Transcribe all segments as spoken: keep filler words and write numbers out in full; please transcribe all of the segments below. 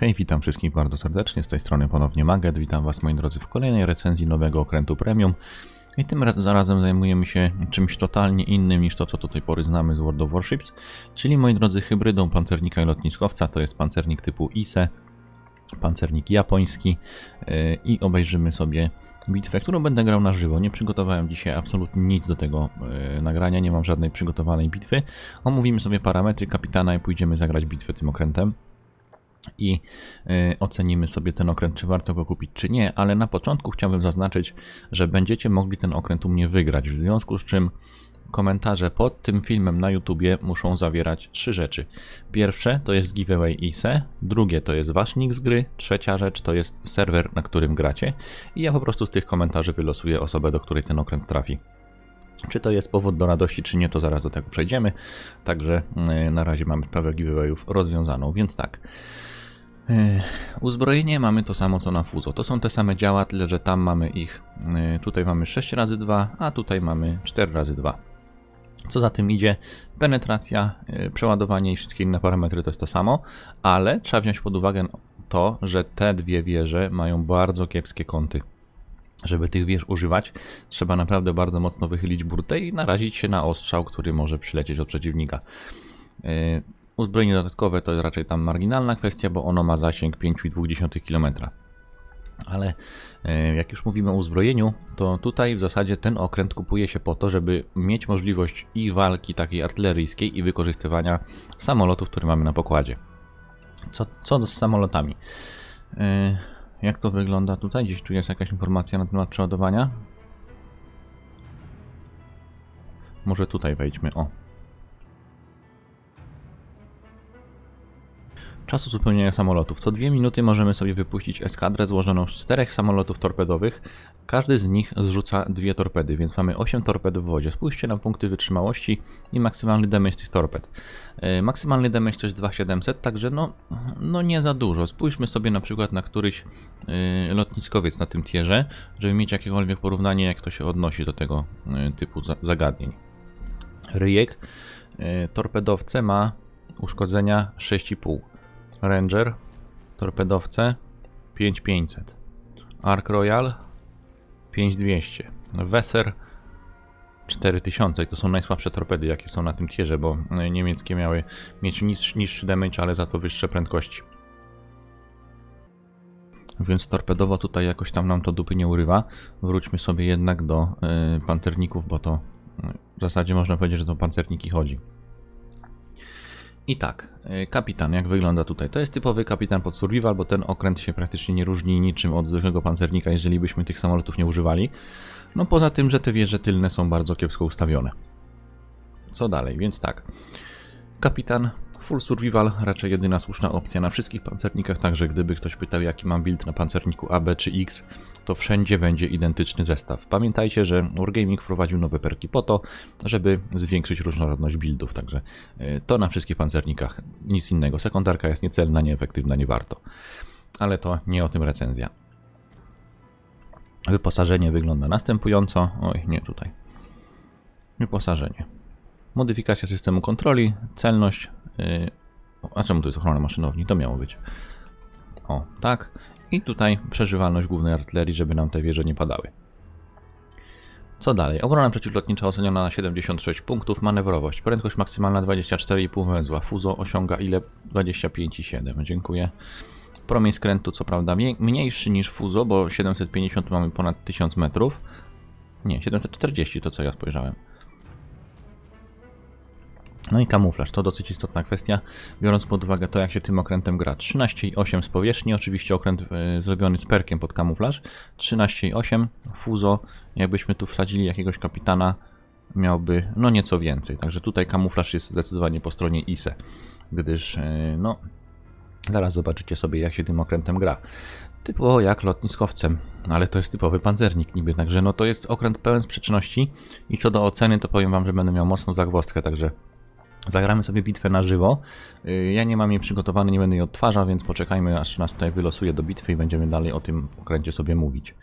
Hej, witam wszystkich bardzo serdecznie, z tej strony ponownie Maget, witam was moi drodzy w kolejnej recenzji nowego okrętu premium. I tym razem zarazem zajmujemy się czymś totalnie innym niż to, co do tej pory znamy z World of Warships, czyli moi drodzy hybrydą pancernika i lotniskowca, to jest pancernik typu I S E, pancernik japoński yy, i obejrzymy sobie bitwę, którą będę grał na żywo. Nie przygotowałem dzisiaj absolutnie nic do tego yy, nagrania, nie mam żadnej przygotowanej bitwy. Omówimy sobie parametry kapitana i pójdziemy zagrać bitwę tym okrętem. I y, ocenimy sobie ten okręt, czy warto go kupić, czy nie, ale na początku chciałbym zaznaczyć, że będziecie mogli ten okręt u mnie wygrać, w związku z czym komentarze pod tym filmem na YouTubie muszą zawierać trzy rzeczy. Pierwsze to jest giveaway I S E, drugie to jest wasz nick z gry, trzecia rzecz to jest serwer, na którym gracie i ja po prostu z tych komentarzy wylosuję osobę, do której ten okręt trafi. Czy to jest powód do radości, czy nie, to zaraz do tego przejdziemy. Także yy, na razie mamy sprawę giveawayów rozwiązaną, więc tak. Yy, uzbrojenie mamy to samo co na Fuzo. To są te same działa, tyle że tam mamy ich, yy, tutaj mamy sześć razy dwa, a tutaj mamy cztery razy dwa. Co za tym idzie, penetracja, yy, przeładowanie i wszystkie inne parametry to jest to samo, ale trzeba wziąć pod uwagę to, że te dwie wieże mają bardzo kiepskie kąty. Żeby tych wież używać, trzeba naprawdę bardzo mocno wychylić burtę i narazić się na ostrzał, który może przylecieć od przeciwnika. Yy, uzbrojenie dodatkowe to jest raczej tam marginalna kwestia, bo ono ma zasięg pięć przecinek dwa kilometra. Ale yy, jak już mówimy o uzbrojeniu, to tutaj w zasadzie ten okręt kupuje się po to, żeby mieć możliwość i walki takiej artyleryjskiej i wykorzystywania samolotów, które mamy na pokładzie. Co, co z samolotami? Yy, Jak to wygląda tutaj? Gdzieś tu jest jakaś informacja na temat przeładowania? Może tutaj wejdźmy, o. Czas uzupełnienia samolotów. Co dwie minuty możemy sobie wypuścić eskadrę złożoną z czterech samolotów torpedowych. Każdy z nich zrzuca dwie torpedy, więc mamy osiem torped w wodzie. Spójrzcie na punkty wytrzymałości i maksymalny damage tych torped. Yy, maksymalny damage to jest dwa tysiące siedemset, także no, no nie za dużo. Spójrzmy sobie na przykład na któryś yy, lotniskowiec na tym tierze, żeby mieć jakiekolwiek porównanie, jak to się odnosi do tego yy, typu za zagadnień. Ryjek, yy, torpedowce ma uszkodzenia sześć i pół. Ranger, torpedowce pięć tysięcy pięćset, Ark Royal pięć tysięcy dwieście, Weser cztery tysiące i to są najsłabsze torpedy jakie są na tym tierze, bo niemieckie miały mieć niższy, niższy damage, ale za to wyższe prędkości. Więc torpedowo tutaj jakoś tam nam to dupy nie urywa. Wróćmy sobie jednak do y, pancerników, bo to y, w zasadzie można powiedzieć, że to pancerniki chodzi. I tak, kapitan, jak wygląda tutaj? To jest typowy kapitan pod survival, bo ten okręt się praktycznie nie różni niczym od zwykłego pancernika, jeżeli byśmy tych samolotów nie używali. No poza tym, że te wieże tylne są bardzo kiepsko ustawione. Co dalej? Więc tak, kapitan, full survival, raczej jedyna słuszna opcja na wszystkich pancernikach, także gdyby ktoś pytał, jaki mam build na pancerniku A, B czy X, to wszędzie będzie identyczny zestaw. Pamiętajcie, że Wargaming wprowadził nowe perki po to, żeby zwiększyć różnorodność buildów, także to na wszystkich pancernikach, nic innego. Sekundarka jest niecelna, nieefektywna, nie warto. Ale to nie o tym recenzja. Wyposażenie wygląda następująco. Oj, nie tutaj. Wyposażenie. Modyfikacja systemu kontroli, celność. Yy, a czemu tu jest ochrona maszynowni? To miało być. O, tak. I tutaj przeżywalność głównej artylerii, żeby nam te wieże nie padały. Co dalej? Obrona przeciwlotnicza oceniona na siedemdziesiąt sześć punktów. Manewrowość. Prędkość maksymalna dwadzieścia cztery i pół węzła. Fuzo osiąga ile? dwadzieścia pięć i siedem. Dziękuję. Promień skrętu co prawda mniejszy niż Fuzo, bo siedemset pięćdziesiąt mamy ponad tysiąc metrów. Nie, siedemset czterdzieści to co ja spojrzałem. No i kamuflaż, to dosyć istotna kwestia, biorąc pod uwagę to, jak się tym okrętem gra. trzynaście i osiem z powierzchni, oczywiście okręt y, zrobiony z perkiem pod kamuflaż. trzynaście i osiem, Fuzo, jakbyśmy tu wsadzili jakiegoś kapitana, miałby no nieco więcej. Także tutaj kamuflaż jest zdecydowanie po stronie I S E, gdyż y, no zaraz zobaczycie sobie, jak się tym okrętem gra. Typowo jak lotniskowcem, ale to jest typowy pancernik niby, także no to jest okręt pełen sprzeczności i co do oceny to powiem wam, że będę miał mocną zagwozdkę, także zagramy sobie bitwę na żywo. Ja nie mam jej przygotowanej, nie będę jej odtwarzał, więc poczekajmy, aż nas tutaj wylosuje do bitwy i będziemy dalej o tym okręcie sobie mówić.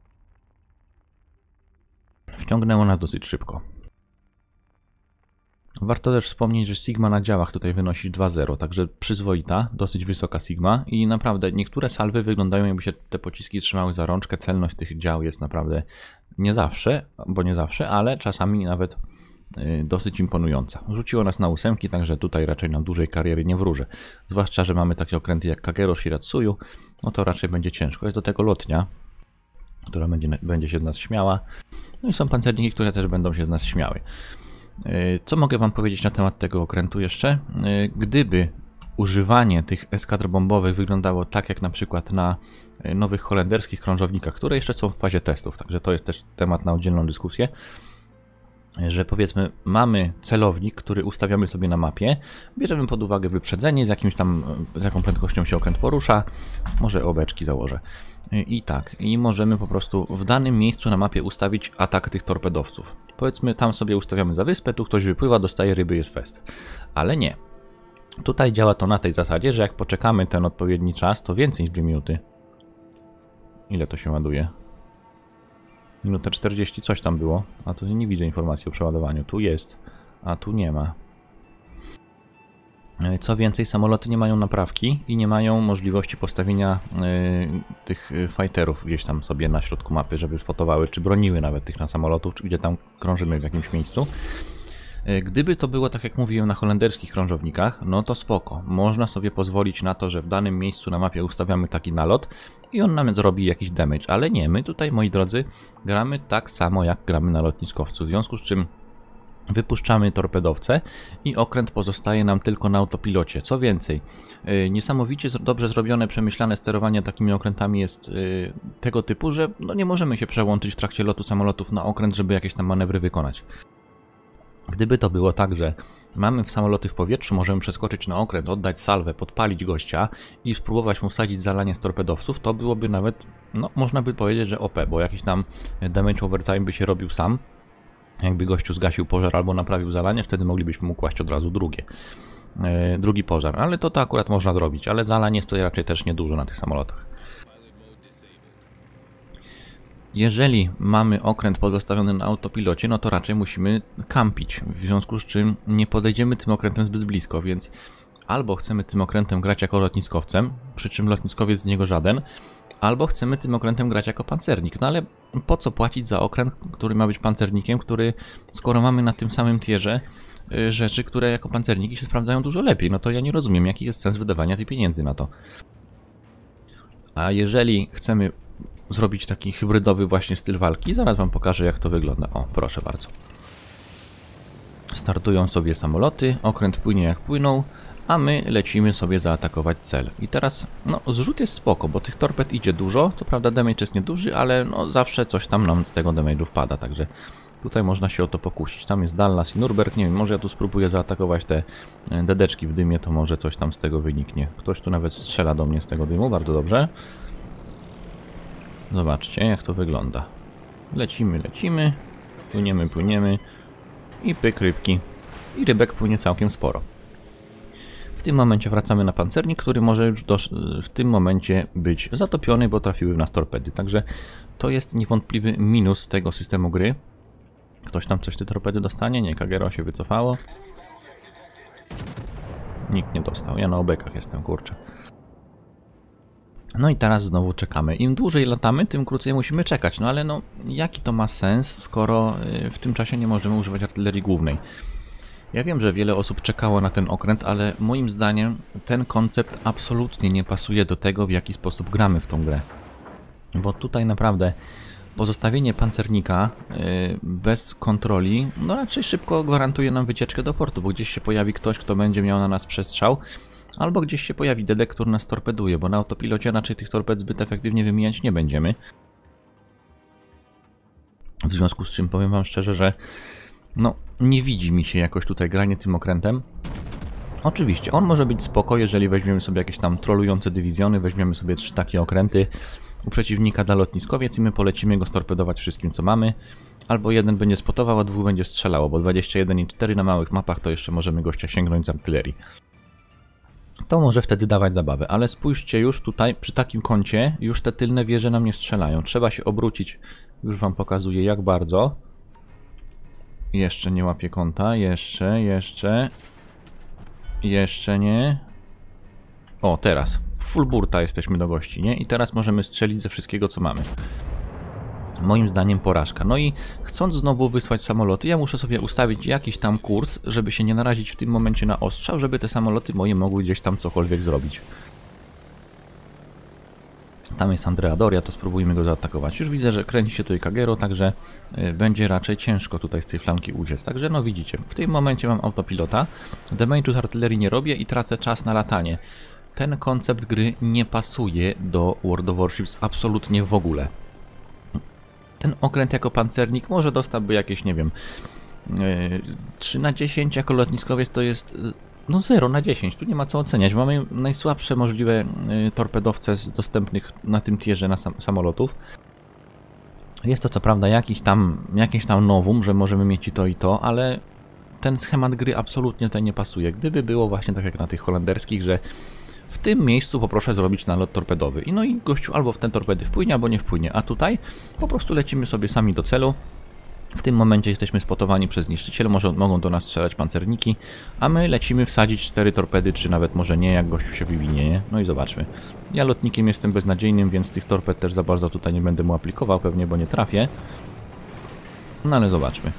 Wciągnęło nas dosyć szybko. Warto też wspomnieć, że Sigma na działach tutaj wynosi dwa zero, także przyzwoita, dosyć wysoka Sigma i naprawdę niektóre salwy wyglądają, jakby się te pociski trzymały za rączkę. Celność tych dział jest naprawdę nie zawsze, bo nie zawsze, ale czasami nawet yy, dosyć imponująca. Rzuciło nas na ósemki, także tutaj raczej nam dużej kariery nie wróżę. Zwłaszcza, że mamy takie okręty jak Kagero, Shiratsuyu, no to raczej będzie ciężko. Jest do tego lotnia, która będzie, będzie się z nas śmiała. No i są pancerniki, które też będą się z nas śmiały. Co mogę wam powiedzieć na temat tego okrętu jeszcze? Gdyby używanie tych eskadr bombowych wyglądało tak jak na przykład na nowych holenderskich krążownikach, które jeszcze są w fazie testów, także to jest też temat na oddzielną dyskusję, że powiedzmy mamy celownik, który ustawiamy sobie na mapie, bierzemy pod uwagę wyprzedzenie, z jakimś tam, z jaką prędkością się okręt porusza, może obeczki założę. I tak, i możemy po prostu w danym miejscu na mapie ustawić atak tych torpedowców. Powiedzmy, tam sobie ustawiamy za wyspę, tu ktoś wypływa, dostaje ryby, jest fest. Ale nie. Tutaj działa to na tej zasadzie, że jak poczekamy ten odpowiedni czas, to więcej niż dwie minuty. Ile to się ładuje? Minuta czterdzieści, coś tam było. A tu nie widzę informacji o przeładowaniu. Tu jest, a tu nie ma. Co więcej, samoloty nie mają naprawki i nie mają możliwości postawienia y, tych fighterów gdzieś tam sobie na środku mapy, żeby spotowały, czy broniły nawet tych na samolotów, czy gdzie tam krążymy w jakimś miejscu. Y, gdyby to było tak jak mówiłem na holenderskich krążownikach, no to spoko. Można sobie pozwolić na to, że w danym miejscu na mapie ustawiamy taki nalot i on nam zrobi jakiś damage, ale nie, my tutaj, moi drodzy, gramy tak samo jak gramy na lotniskowcu, w związku z czym wypuszczamy torpedowce i okręt pozostaje nam tylko na autopilocie. Co więcej, yy, niesamowicie dobrze zrobione, przemyślane sterowanie takimi okrętami jest yy, tego typu, że no nie możemy się przełączyć w trakcie lotu samolotów na okręt, żeby jakieś tam manewry wykonać. Gdyby to było tak, że mamy samoloty w powietrzu, możemy przeskoczyć na okręt, oddać salwę, podpalić gościa i spróbować mu wsadzić zalanie z torpedowców, to byłoby nawet, no można by powiedzieć, że O P, bo jakiś tam damage overtime by się robił sam. Jakby gościu zgasił pożar albo naprawił zalanie, wtedy moglibyśmy mu kłaść od razu drugie, yy, drugi pożar. Ale to to akurat można zrobić, ale zalanie jest to raczej też niedużo na tych samolotach. Jeżeli mamy okręt pozostawiony na autopilocie, no to raczej musimy kampić, w związku z czym nie podejdziemy tym okrętem zbyt blisko, więc albo chcemy tym okrętem grać jako lotniskowcem, przy czym lotniskowiec z niego żaden, albo chcemy tym okrętem grać jako pancernik. No ale po co płacić za okręt, który ma być pancernikiem, który, skoro mamy na tym samym tierze y, rzeczy, które jako pancerniki się sprawdzają dużo lepiej, no to ja nie rozumiem, jaki jest sens wydawania tych pieniędzy na to. A jeżeli chcemy zrobić taki hybrydowy właśnie styl walki, zaraz wam pokażę, jak to wygląda. O, proszę bardzo. Startują sobie samoloty, okręt płynie jak płynął, a my lecimy sobie zaatakować cel. I teraz, no, zrzut jest spoko, bo tych torped idzie dużo, co prawda damage jest nieduży, ale no zawsze coś tam nam z tego damage'u wpada, także tutaj można się o to pokusić. Tam jest Dallas i Nuremberg, nie wiem, może ja tu spróbuję zaatakować te dedeczki w dymie, to może coś tam z tego wyniknie. Ktoś tu nawet strzela do mnie z tego dymu, bardzo dobrze. Zobaczcie, jak to wygląda. Lecimy, lecimy, płyniemy, płyniemy i pyk rybki. I rybek płynie całkiem sporo. W tym momencie wracamy na pancernik, który może już do, w tym momencie być zatopiony, bo trafiły w nas torpedy. Także to jest niewątpliwy minus tego systemu gry. Ktoś tam coś te torpedy dostanie? Nie, Kagero się wycofało. Nikt nie dostał. Ja na obekach jestem, kurczę. No i teraz znowu czekamy. Im dłużej latamy, tym krócej musimy czekać. No ale no, jaki to ma sens, skoro w tym czasie nie możemy używać artylerii głównej? Ja wiem, że wiele osób czekało na ten okręt, ale moim zdaniem ten koncept absolutnie nie pasuje do tego, w jaki sposób gramy w tą grę. Bo tutaj naprawdę pozostawienie pancernika yy, bez kontroli, no raczej szybko gwarantuje nam wycieczkę do portu, bo gdzieś się pojawi ktoś, kto będzie miał na nas przestrzał, albo gdzieś się pojawi dedek, który nas torpeduje, bo na autopilocie raczej tych torped zbyt efektywnie wymieniać nie będziemy. W związku z czym powiem wam szczerze, że no, nie widzi mi się jakoś tutaj granie tym okrętem. Oczywiście, on może być spoko, jeżeli weźmiemy sobie jakieś tam trolujące dywizjony, weźmiemy sobie trzy takie okręty, u przeciwnika da lotniskowiec i my polecimy go storpedować wszystkim, co mamy. Albo jeden będzie spotował, a dwóch będzie strzelało, bo dwadzieścia jeden i cztery na małych mapach to jeszcze możemy gościa sięgnąć z artylerii. To może wtedy dawać zabawę, ale spójrzcie już tutaj, przy takim kącie, już te tylne wieże nam nie strzelają. Trzeba się obrócić, już wam pokazuję jak bardzo. Jeszcze nie łapie kąta, jeszcze, jeszcze. Jeszcze nie. O, teraz. Full burta jesteśmy do gości, nie? I teraz możemy strzelić ze wszystkiego, co mamy. Moim zdaniem porażka. No i chcąc znowu wysłać samoloty, ja muszę sobie ustawić jakiś tam kurs, żeby się nie narazić w tym momencie na ostrzał, żeby te samoloty moje mogły gdzieś tam cokolwiek zrobić. Tam jest Andrea Doria, to spróbujmy go zaatakować. Już widzę, że kręci się tutaj Kagero, także y, będzie raczej ciężko tutaj z tej flanki uciec. Także no widzicie, w tym momencie mam autopilota, damage'u z artylerii nie robię i tracę czas na latanie. Ten koncept gry nie pasuje do World of Warships absolutnie w ogóle. Ten okręt jako pancernik może dostałby jakieś, nie wiem, yy, trzy na dziesięć, jako lotniskowiec to jest no zero na dziesięć, tu nie ma co oceniać. Mamy najsłabsze możliwe yy, torpedowce z dostępnych na tym tierze na sam samolotów. Jest to co prawda jakiś tam, jakieś tam nowum, że możemy mieć i to i to, ale ten schemat gry absolutnie tutaj nie pasuje. Gdyby było właśnie tak jak na tych holenderskich, że w tym miejscu poproszę zrobić nalot torpedowy. I no i gościu albo w ten torpedy wpłynie, albo nie wpłynie. A tutaj po prostu lecimy sobie sami do celu. W tym momencie jesteśmy spotowani przez niszczyciele, może, mogą do nas strzelać pancerniki, a my lecimy wsadzić cztery torpedy, czy nawet może nie, jak gościu się wywinie, nie? No i zobaczmy. Ja lotnikiem jestem beznadziejnym, więc tych torped też za bardzo tutaj nie będę mu aplikował, pewnie, bo nie trafię. No ale zobaczmy.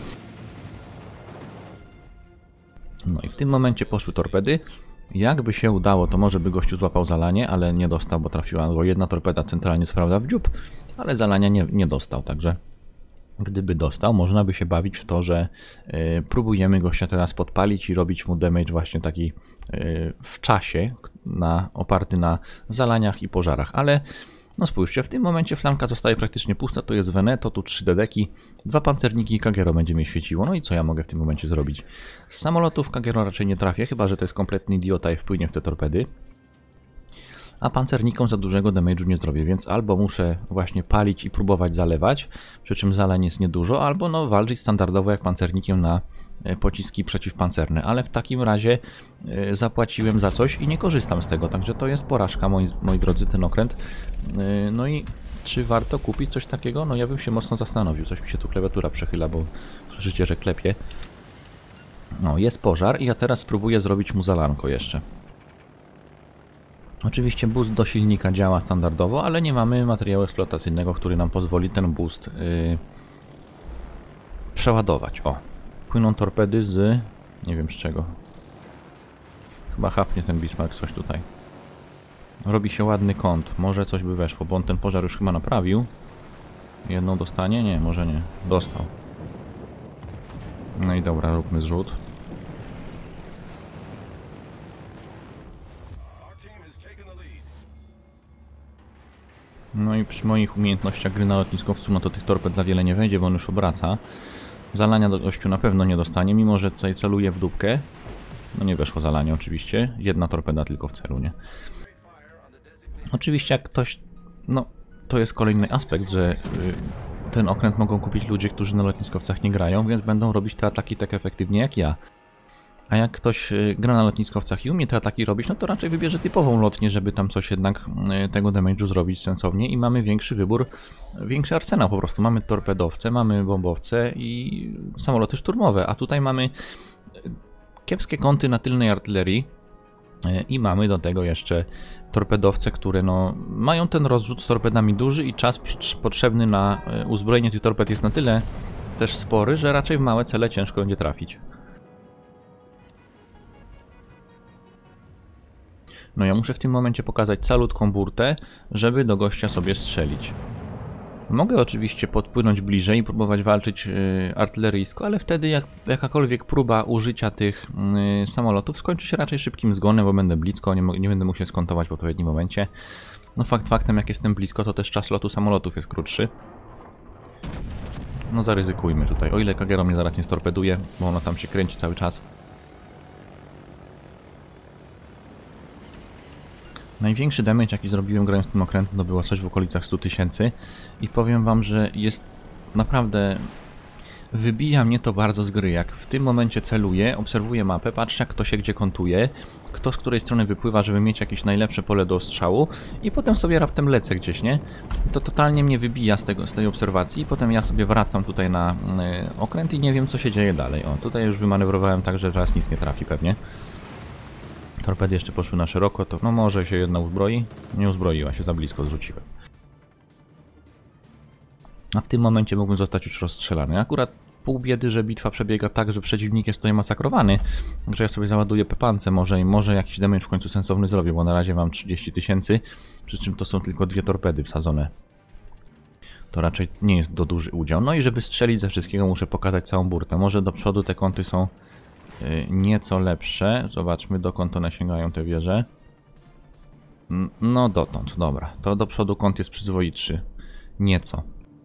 No i w tym momencie poszły torpedy. Jakby się udało, to może by gościu złapał zalanie, ale nie dostał, bo trafiła, bo jedna torpeda centralnie sprawdza w dziób, ale zalania nie, nie dostał, także gdyby dostał, można by się bawić w to, że y, próbujemy gościa teraz podpalić i robić mu damage właśnie taki y, w czasie, na, oparty na zalaniach i pożarach, ale no spójrzcie, w tym momencie flanka zostaje praktycznie pusta, to jest Veneto, tu trzy dedeki, dwa pancerniki i Kagero będzie mnie świeciło. No i co ja mogę w tym momencie zrobić? Z samolotów Kagero raczej nie trafię, chyba że to jest kompletny idiota i wpłynie w te torpedy. A pancernikom za dużego damage'u nie zrobię, więc albo muszę właśnie palić i próbować zalewać, przy czym zalań jest niedużo, albo no walczyć standardowo jak pancernikiem na pociski przeciwpancerne, ale w takim razie y, zapłaciłem za coś i nie korzystam z tego, także to jest porażka, moi, moi drodzy, ten okręt. Y, no i czy warto kupić coś takiego? No ja bym się mocno zastanowił, coś mi się tu klawiatura przechyla, bo słyszycie, że klepie. No, jest pożar i ja teraz spróbuję zrobić mu zalanko jeszcze. Oczywiście boost do silnika działa standardowo, ale nie mamy materiału eksploatacyjnego, który nam pozwoli ten boost y, przeładować. O. Płyną torpedy z... nie wiem z czego. Chyba hapnie ten Bismarck coś tutaj. Robi się ładny kąt. Może coś by weszło, bo on ten pożar już chyba naprawił. Jedną dostanie? Nie, może nie. Dostał. No i dobra, róbmy zrzut. No i przy moich umiejętnościach gry na lotniskowcu, no to tych torped za wiele nie wejdzie, bo on już obraca. Zalania do gościu na pewno nie dostanie, mimo że tutaj celuje w dupkę. No nie weszło zalanie oczywiście, jedna torpeda tylko w celu, nie? Oczywiście jak ktoś... no to jest kolejny aspekt, że y, ten okręt mogą kupić ludzie, którzy na lotniskowcach nie grają, więc będą robić te ataki tak efektywnie jak ja. A jak ktoś y, gra na lotniskowcach i umie te ataki robić, no to raczej wybierze typową lotnię, żeby tam coś jednak y, tego damage'u zrobić sensownie i mamy większy wybór, większy arsenał po prostu. Mamy torpedowce, mamy bombowce i samoloty szturmowe, a tutaj mamy kiepskie kąty na tylnej artylerii y, i mamy do tego jeszcze torpedowce, które no, mają ten rozrzut z torpedami duży i czas potrzebny na y, uzbrojenie tych torped jest na tyle też spory, że raczej w małe cele ciężko będzie trafić. No ja muszę w tym momencie pokazać calutką burtę, żeby do gościa sobie strzelić. Mogę oczywiście podpłynąć bliżej i próbować walczyć yy, artyleryjsko, ale wtedy jak, jakakolwiek próba użycia tych yy, samolotów skończy się raczej szybkim zgonem, bo będę blisko, nie, nie będę mógł się skontować w odpowiednim momencie. No fakt faktem, jak jestem blisko, to też czas lotu samolotów jest krótszy. No zaryzykujmy tutaj, o ile Kagero mnie zaraz nie storpeduje, bo ona tam się kręci cały czas. Największy damage, jaki zrobiłem grając tym okrętem, to było coś w okolicach stu tysięcy i powiem wam, że jest naprawdę wybija mnie to bardzo z gry. Jak w tym momencie celuję, obserwuję mapę, patrzę jak kto się gdzie kontuje, kto z której strony wypływa, żeby mieć jakieś najlepsze pole do ostrzału i potem sobie raptem lecę gdzieś, nie? To totalnie mnie wybija z, tego, z tej obserwacji. Potem ja sobie wracam tutaj na y, okręt i nie wiem co się dzieje dalej. O, tutaj już wymanewrowałem tak, że teraz nic nie trafi pewnie. Torpedy jeszcze poszły na szeroko, to no może się jedna uzbroi. Nie uzbroiła się, za blisko zrzuciłem. A w tym momencie mógłbym zostać już rozstrzelany. Akurat pół biedy, że bitwa przebiega tak, że przeciwnik jest tutaj masakrowany. Także ja sobie załaduję pepance może i może jakiś damage w końcu sensowny zrobię, bo na razie mam trzydzieści tysięcy, przy czym to są tylko dwie torpedy wsadzone. To raczej nie jest do duży udział. No i żeby strzelić ze wszystkiego muszę pokazać całą burtę. Może do przodu te kąty są yy, nieco lepsze. Zobaczmy dokąd one sięgają te wieże. No dotąd, dobra. To do przodu kąt jest przyzwoitszy. Nieco.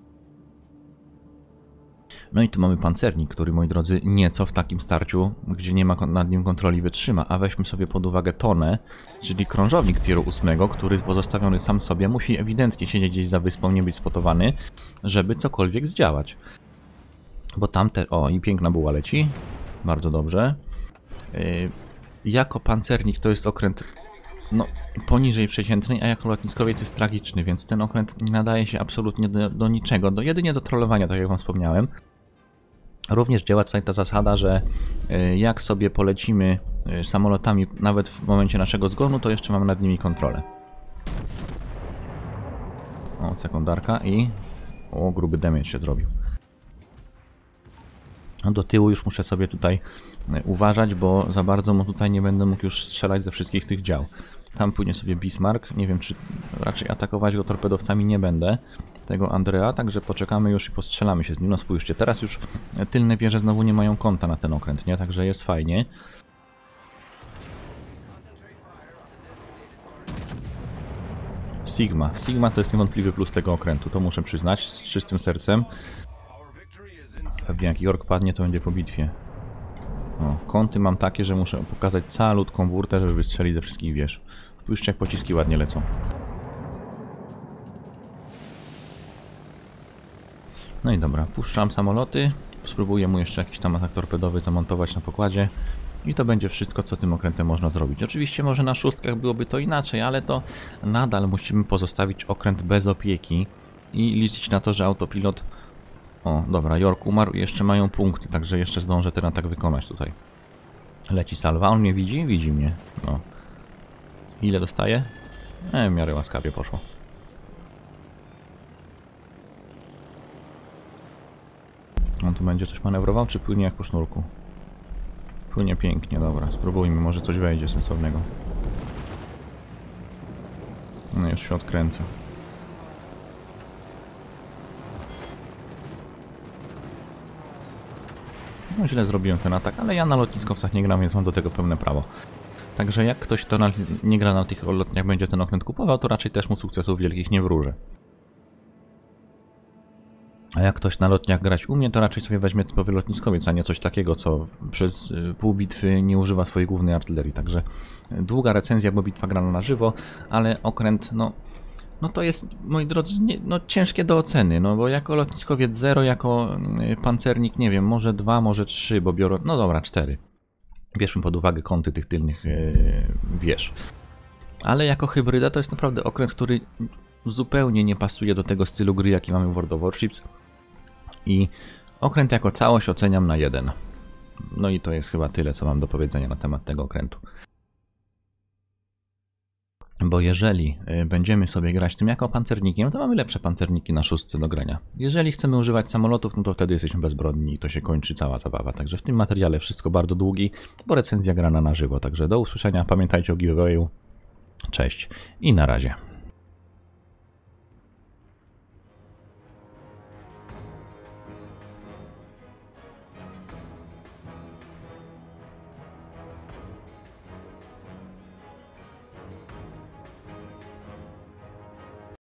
No i tu mamy pancernik, który, moi drodzy, nieco w takim starciu, gdzie nie ma nad nim kontroli, wytrzyma. A weźmy sobie pod uwagę tonę, czyli krążownik tieru ósmego, który pozostawiony sam sobie musi ewidentnie siedzieć gdzieś za wyspą, nie być spotowany, żeby cokolwiek zdziałać. Bo tamte... O, i piękna buła leci. Bardzo dobrze. Yy, jako pancernik to jest okręt... No, poniżej przeciętnej, a jako lotniskowiec jest tragiczny, więc ten okręt nie nadaje się absolutnie do, do niczego, do, jedynie do trollowania, tak jak wam wspomniałem. Również działa tutaj ta zasada, że y, jak sobie polecimy y, samolotami, nawet w momencie naszego zgonu, to jeszcze mamy nad nimi kontrolę. O, sekundarka i... O, gruby damage się zrobił. Do tyłu już muszę sobie tutaj y, uważać, bo za bardzo mu tutaj nie będę mógł już strzelać ze wszystkich tych dział. Tam płynie sobie Bismarck. Nie wiem, czy raczej atakować go torpedowcami nie będę. Tego Andrea, także poczekamy już i postrzelamy się z nim. No spójrzcie, teraz już tylne wieże znowu nie mają kąta na ten okręt, nie? Także jest fajnie. Sigma. Sigma to jest niewątpliwy plus tego okrętu, to muszę przyznać z czystym sercem. Pewnie jak York padnie, to będzie po bitwie. O, kąty mam takie, że muszę pokazać calutką burtę, żeby wystrzelić ze wszystkich wież. Spójrzcie, jak pociski ładnie lecą. No i dobra, puszczam samoloty. Spróbuję mu jeszcze jakiś tam atak torpedowy zamontować na pokładzie. I to będzie wszystko, co tym okrętem można zrobić. Oczywiście może na szóstkach byłoby to inaczej, ale to nadal musimy pozostawić okręt bez opieki i liczyć na to, że autopilot... O, dobra, York umarł i jeszcze mają punkty, także jeszcze zdążę ten atak wykonać tutaj. Leci salwa, on mnie widzi? Widzi mnie. No. Ile dostaje? E, w miarę łaskawie poszło. On tu będzie coś manewrował, czy płynie jak po sznurku? Płynie pięknie, dobra. Spróbujmy, może coś wejdzie sensownego. No już się odkręca. No źle zrobiłem ten atak, ale ja na lotniskowcach nie gram, więc mam do tego pełne prawo. Także jak ktoś, kto na, nie gra na tych lotniach, będzie ten okręt kupował, to raczej też mu sukcesów wielkich nie wróży. A jak ktoś na lotniach grać umie, to raczej sobie weźmie typowy lotniskowiec, a nie coś takiego, co przez pół bitwy nie używa swojej głównej artylerii. Także długa recenzja, bo bitwa grana na żywo, ale okręt, no, no to jest, moi drodzy, nie, no ciężkie do oceny, no bo jako lotniskowiec zero, jako pancernik, nie wiem, może dwa, może trzy, bo biorą, no dobra, cztery. Bierzmy pod uwagę kąty tych tylnych yy, wież. Ale jako hybryda to jest naprawdę okręt, który zupełnie nie pasuje do tego stylu gry, jaki mamy w World of Warships. I okręt jako całość oceniam na jeden. No i to jest chyba tyle, co mam do powiedzenia na temat tego okrętu. Bo jeżeli będziemy sobie grać tym jako pancernikiem, to mamy lepsze pancerniki na szóstce do grania. Jeżeli chcemy używać samolotów, no to wtedy jesteśmy bezbronni i to się kończy cała zabawa. Także w tym materiale wszystko bardzo długi, bo recenzja grana na żywo. Także do usłyszenia, pamiętajcie o giveawayu. Cześć i na razie.